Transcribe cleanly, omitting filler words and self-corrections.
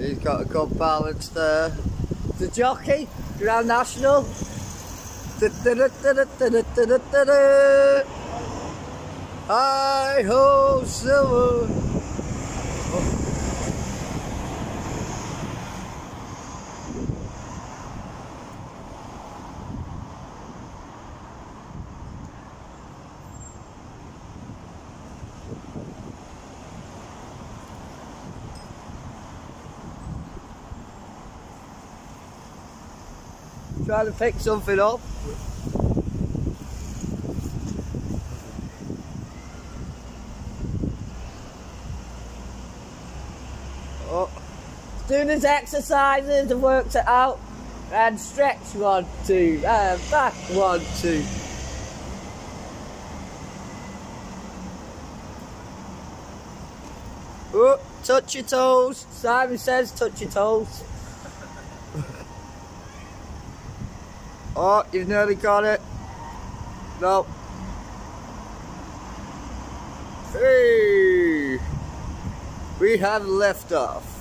He's got a good balance there. The jockey, Grand National. Hi ho, Silver. Trying to pick something up. Oh. Doing his exercises and works it out. And stretch 1, 2, and back 1, 2. Oh, touch your toes. Simon says touch your toes. Oh, you've nearly got it. No. Hey! We have left off.